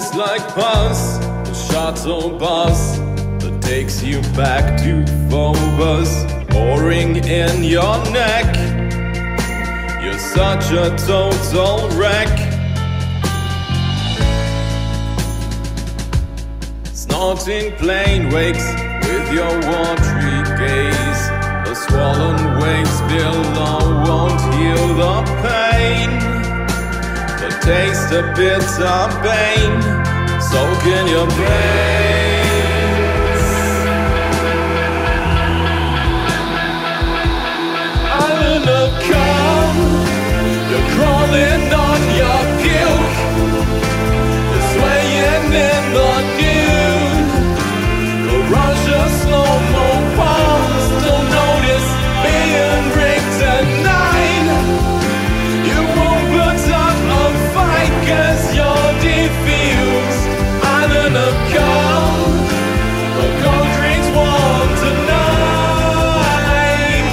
Looks like pus, the shuttle bus that takes you back to Phobos, boring in your neck. You're such a total wreck. Snorting plane wakes with your watery gaze. The swollen waves below won't heal the pain. The taste of bitter pain soak in your brains. Island of calm, you're crawling on your puke. You're swaying in the nude. The rush of slow-mo palms don't notice being rigged tonight. You won't put up a fight 'cause you're defused. Island of calm, the cold drinks warm tonight.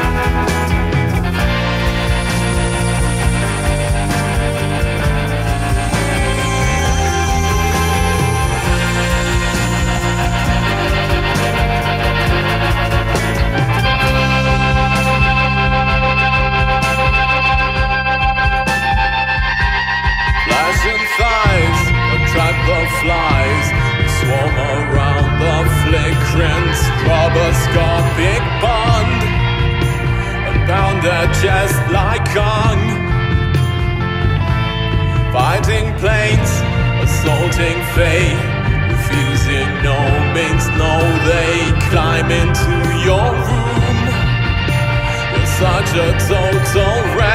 Flashing thighs, a trap of flies swarm around the flagrant stroboscopic bond and pound their chest like Kong. Fighting planes, assaulting Faye, refusing no means no. They climb into your room. You're such a total wreck.